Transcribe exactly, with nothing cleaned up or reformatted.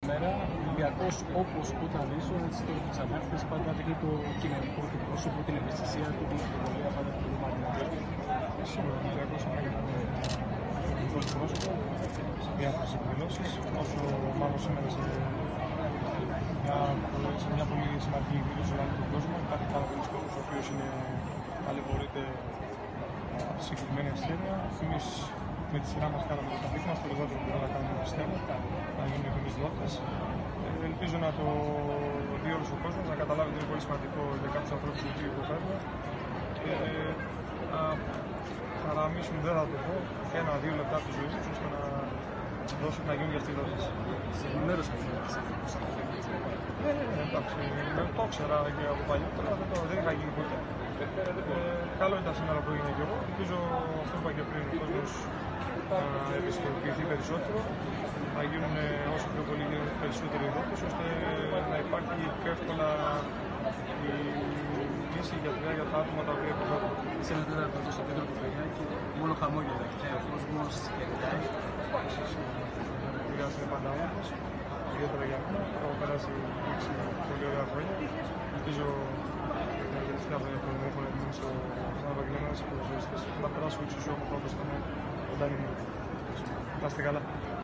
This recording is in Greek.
Μέρα, ο Ολυμπιακός, όπως όταν ίσω, έτσι τώρα που ξανάρθει, πάντα δείχνει το κοινωνικό, το πρόσωπο, την ευαισθησία του, την πρωτοβουλία, πάντα το κομμάτι. Σίγουρα ο Ολυμπιακός είναι ένα κοινωνικό πρόσωπο σε διάφορες εκδηλώσεις, όσο μάλλον σήμερα σε μια, σε μια πολύ σημαντική εκδήλωση όλο τον κόσμο. Υπάρχει πάρα πολλοί κόσμος ο οποίος ταλαιπωρείται συγκεκριμένη ασθένεια. Εμείς με τη σειρά μας κάναμε το καθήκον μας, το λιγότερο που μπορούμε να κάνουμε πιστεύω, να γίνουμε εμείς δόκτες. Ελπίζω να το δει όλος ο κόσμος, να καταλάβει ότι είναι πολύ σημαντικό για κάποιους ανθρώπους που υποφέρουν και να χαραμίσουν, δεν θα το πω, ένα-δύο λεπτά από τη ζωή τους ώστε να δώσουν να γίνουν για αυτή τη δόση. Σε ενημέρωση αυτή τη στιγμή. Ναι, ναι, ναι, εντάξει, το ήξερα και από παλιότερα, δεν, το, δεν είχα γίνει ποτέ. Ε, καλό ήταν σήμερα που έγινε και εγώ. Ελπίζω αυτό που είπα και πριν, ο κόσμος να ευαισθητοποιηθεί περισσότερο, να γίνουν όσο πιο πολύ περισσότεροι δόκτες, ώστε να υπάρχει πιο εύκολα η λύση γιατριά για τα άτομα τα οποία υποφέρουν. Σε ένα τέταρτο στο κέντρο του Φεγιάκη, μόνο χαμόγελα και ο κόσμος χαιρετάει. Επηρεάζει είναι πάντα όμορφος, ιδιαίτερα για μένα. Έχω περάσει έξι πολύ ωραία χρόνια. Ελπίζω τα τελευταία χρόνια που έχω μείνει στο επαγγελματικό της ποδοσφαιριστής να περάσω εξίσου όμορφα όπως ήταν όταν ήμουν. Να είστε καλά.